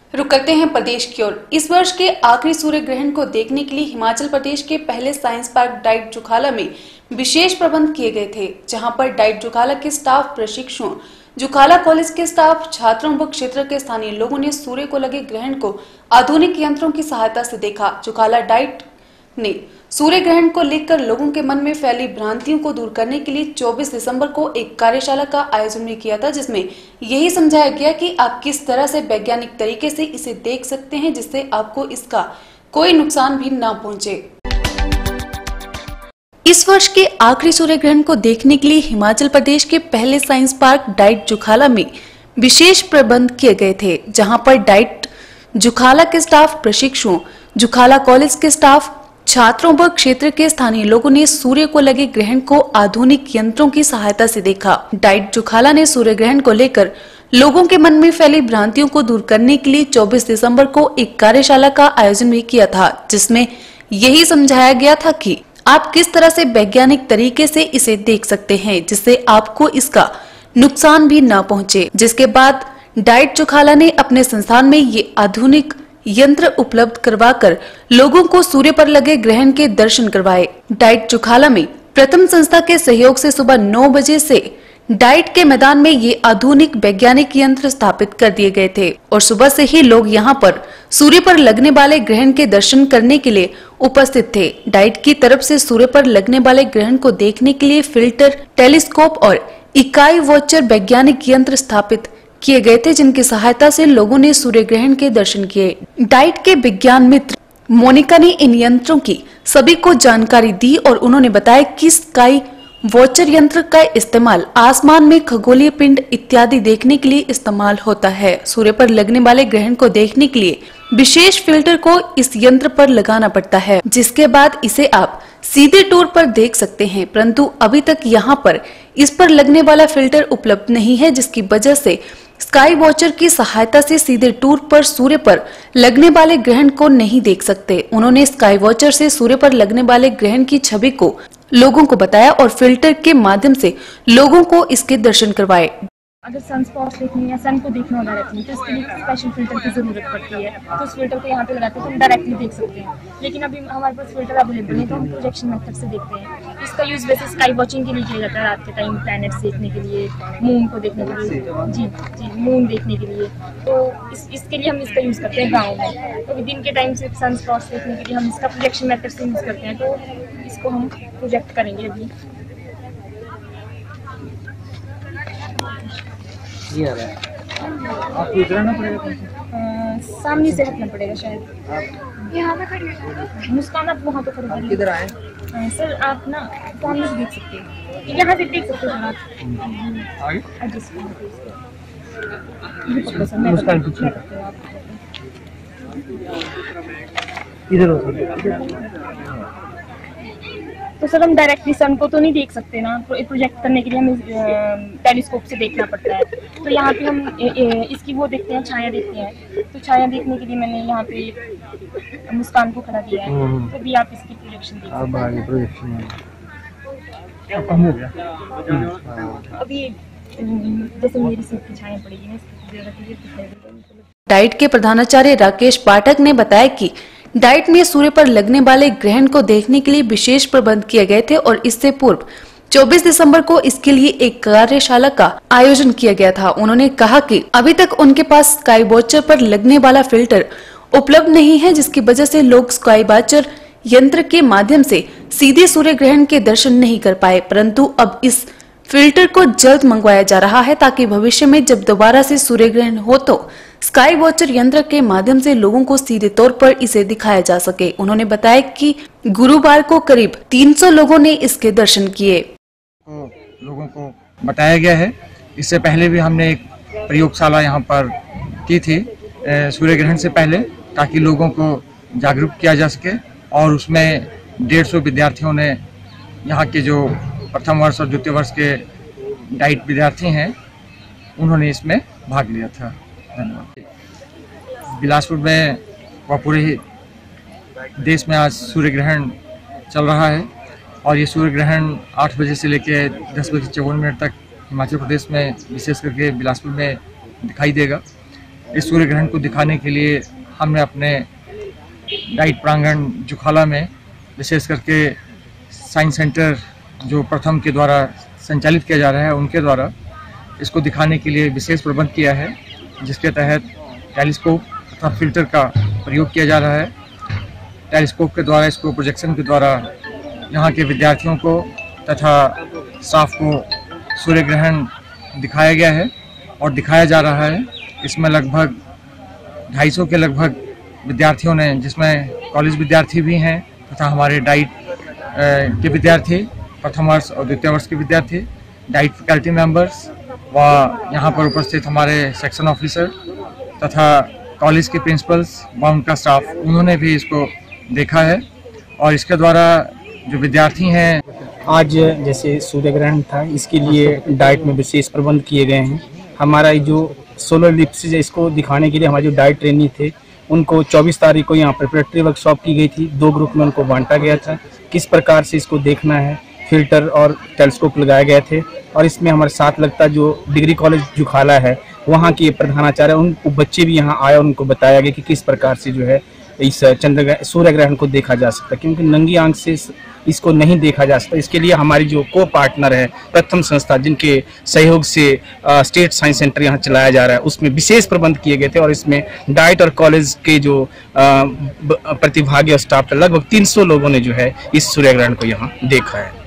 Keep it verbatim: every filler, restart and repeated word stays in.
रुक करते हैं प्रदेश की ओर। इस वर्ष के आखिरी सूर्य ग्रहण को देखने के लिए हिमाचल प्रदेश के पहले साइंस पार्क डाइट जुखाला में विशेष प्रबंध किए गए थे, जहां पर डाइट जुखाला के स्टाफ, प्रशिक्षुओं, जुखाला कॉलेज के स्टाफ, छात्रों व क्षेत्र के स्थानीय लोगों ने सूर्य को लगे ग्रहण को आधुनिक यंत्रों की सहायता से देखा। जुखाला डाइट ने सूर्य ग्रहण को लेकर लोगों के मन में फैली भ्रांतियों को दूर करने के लिए चौबीस दिसंबर को एक कार्यशाला का आयोजन भी किया था, जिसमें यही समझाया गया कि आप किस तरह से वैज्ञानिक तरीके से इसे देख सकते हैं जिससे आपको इसका कोई नुकसान भी ना पहुंचे। इस वर्ष के आखिरी सूर्य ग्रहण को देखने के लिए हिमाचल प्रदेश के पहले साइंस पार्क डाइट जुखाला में विशेष प्रबंध किए गए थे, जहां पर डाइट जुखाला के स्टाफ, प्रशिक्षुओं, जुखाला कॉलेज के स्टाफ, छात्रों व क्षेत्र के स्थानीय लोगों ने सूर्य को लगे ग्रहण को आधुनिक यंत्रों की सहायता से देखा। डाइट जुखाला ने सूर्य ग्रहण को लेकर लोगों के मन में फैली भ्रांतियों को दूर करने के लिए चौबीस दिसंबर को एक कार्यशाला का आयोजन भी किया था, जिसमें यही समझाया गया था कि आप किस तरह से वैज्ञानिक तरीके से इसे देख सकते हैं जिससे आपको इसका नुकसान भी न पहुंचे। जिसके बाद डाइट जुखाला ने अपने संस्थान में ये आधुनिक यंत्र उपलब्ध करवाकर लोगों को सूर्य पर लगे ग्रहण के दर्शन करवाए। डाइट जुखाला में प्रथम संस्था के सहयोग से सुबह नौ बजे से डाइट के मैदान में ये आधुनिक वैज्ञानिक यंत्र स्थापित कर दिए गए थे और सुबह से ही लोग यहां पर सूर्य पर लगने वाले ग्रहण के दर्शन करने के लिए उपस्थित थे। डाइट की तरफ से सूर्य पर लगने वाले ग्रहण को देखने के लिए फिल्टर, टेलीस्कोप और इकाई वॉचर वैज्ञानिक यंत्र स्थापित किए गए थे, जिनकी सहायता से लोगों ने सूर्य ग्रहण के दर्शन किए। डाइट के विज्ञान मित्र मोनिका ने इन यंत्रों की सभी को जानकारी दी और उन्होंने बताया कि स्काई वॉचर यंत्र का इस्तेमाल आसमान में खगोलीय पिंड इत्यादि देखने के लिए इस्तेमाल होता है। सूर्य पर लगने वाले ग्रहण को देखने के लिए विशेष फिल्टर को इस यंत्र पर लगाना पड़ता है, जिसके बाद इसे आप सीधे टूर पर देख सकते हैं, परंतु अभी तक यहाँ पर इस पर लगने वाला फिल्टर उपलब्ध नहीं है, जिसकी वजह से स्काई वॉचर की सहायता से सीधे टूर पर सूर्य पर लगने वाले ग्रहण को नहीं देख सकते। उन्होंने स्काई वॉचर से सूर्य पर लगने वाले ग्रहण की छवि को लोगों को बताया और फिल्टर के माध्यम से लोगों को इसके दर्शन करवाए। अगर सन स्पॉट्स देखनी है या सन को देखना हो डायरेक्टली तो इसके लिए स्पेशल फिल्टर की जरूरत पड़ती है, तो उस फिल्टर को यहाँ पे लगाते हैं तो हम डायरेक्टली देख सकते हैं। लेकिन अभी हमारे पास फिल्टर अवेलेबल नहीं तो हम प्रोजेक्शन मेथड से देखते हैं। इसका यूज वैसे स्काई वॉचिंग के लिए किया जाता है, रात के टाइम प्लैनेट्स देखने के लिए, मून को देखने के लिए, जी जी मून देखने के लिए। तो इस इसके लिए हम इसका यूज़ करते हैं गाँव में। तो दिन के टाइम से सन स्पॉट्स देखने के लिए हम इसका प्रोजेक्शन मेथड से यूज़ करते हैं, तो इसको हम प्रोजेक्ट करेंगे अभी। ये आ रहा है, आपको इधर आना पड़ेगा, सामने से हटना पड़ेगा शायद। यहाँ पे खड़ी मुस्कान, आप वहाँ पे खड़ी। किधर आए सर? आप ना सामने से देख सकते हैं, यहाँ से देख सकते हैं आप आगे मुस्कान पीछे इधर हो। तो सर हम डायरेक्टली सन को तो नहीं देख सकते ना, प्रोजेक्ट करने के लिए हमें टेलीस्कोप से देखना पड़ता है। तो यहाँ पे हम ए, ए, इसकी वो देखते हैं, छाया देखते हैं। तो छाया देखने के लिए मैंने यहाँ पे मुस्कान को खड़ा दिया है, तो भी आप इसकी प्रोजेक्शन देख सकते हैं। अभी जैसे मेरी सीट की छाया पड़ेगी ना। डाइट के प्रधानाचार्य राकेश पाठक ने बताया कि डाइट में सूर्य पर लगने वाले ग्रहण को देखने के लिए विशेष प्रबंध किए गए थे और इससे पूर्व चौबीस दिसंबर को इसके लिए एक कार्यशाला का आयोजन किया गया था। उन्होंने कहा कि अभी तक उनके पास स्काई वॉचर पर लगने वाला फिल्टर उपलब्ध नहीं है, जिसकी वजह से लोग स्काई वॉचर यंत्र के माध्यम से सीधे सूर्य ग्रहण के दर्शन नहीं कर पाए, परंतु अब इस फिल्टर को जल्द मंगवाया जा रहा है ताकि भविष्य में जब दोबारा से सूर्य ग्रहण हो तो स्काई वॉचर यंत्र के माध्यम से लोगों को सीधे तौर पर इसे दिखाया जा सके। उन्होंने बताया कि गुरुवार को करीब तीन सौ लोगों ने इसके दर्शन किए। लोगों को बताया गया है, इससे पहले भी हमने एक प्रयोगशाला यहाँ पर की थी सूर्य ग्रहण से पहले, ताकि लोगों को जागरूक किया जा सके, और उसमें डेढ़ सौ विद्यार्थियों ने, यहाँ के जो प्रथम वर्ष और द्वितीय वर्ष के डाइट विद्यार्थी हैं, उन्होंने इसमें भाग लिया था। धन्यवाद। बिलासपुर में व पूरे देश में आज सूर्य ग्रहण चल रहा है और ये सूर्य ग्रहण आठ बजे से लेकर दस बजे चौवन मिनट तक हिमाचल प्रदेश में, विशेष करके बिलासपुर में दिखाई देगा। इस सूर्य ग्रहण को दिखाने के लिए हमने अपने डाइट प्रांगण जुखाला में विशेष करके साइंस सेंटर जो प्रथम के द्वारा संचालित किया जा रहा है उनके द्वारा इसको दिखाने के लिए विशेष प्रबंध किया है, जिसके तहत टेलीस्कोप तथा फिल्टर का प्रयोग किया जा रहा है। टेलीस्कोप के द्वारा इसको प्रोजेक्शन के द्वारा यहाँ के विद्यार्थियों को तथा स्टाफ को सूर्य ग्रहण दिखाया गया है और दिखाया जा रहा है। इसमें लगभग ढाई सौ के लगभग विद्यार्थियों ने, जिसमें कॉलेज विद्यार्थी भी हैं तथा हमारे डाइट के विद्यार्थी, प्रथम वर्ष और द्वितीय वर्ष के विद्यार्थी, डाइट फैकल्टी मेंबर्स व यहाँ पर उपस्थित हमारे सेक्शन ऑफिसर तथा कॉलेज के प्रिंसिपल्स व उनका स्टाफ, उन्होंने भी इसको देखा है। और इसके द्वारा जो विद्यार्थी हैं, आज जैसे सूर्य ग्रहण था, इसके लिए डाइट में विशेष प्रबंध किए गए हैं। हमारा जो सोलर लिप्स इसको दिखाने के लिए हमारे जो डाइट ट्रेनी थे उनको चौबीस तारीख को यहाँ प्रिपरेटरी वर्कशॉप की गई थी। दो ग्रुप में उनको बांटा गया था, किस प्रकार से इसको देखना है। फिल्टर और टेलीस्कोप लगाए गए थे और इसमें हमारे साथ लगता जो डिग्री कॉलेज जुखाला है वहाँ के प्रधानाचार्य, उन बच्चे भी यहाँ आए और उनको बताया गया कि किस प्रकार से जो है इस चंद्र सूर्य ग्रहण को देखा जा सकता है, क्योंकि नंगी आंख से इसको नहीं देखा जा सकता। इसके लिए हमारी जो को पार्टनर है प्रथम संस्था, जिनके सहयोग से आ, स्टेट साइंस सेंटर यहाँ चलाया जा रहा है, उसमें विशेष प्रबंध किए गए थे और इसमें डाइट और कॉलेज के जो प्रतिभागी और स्टाफ लगभग तीन सौ लोगों ने जो है इस सूर्य ग्रहण को यहाँ देखा है।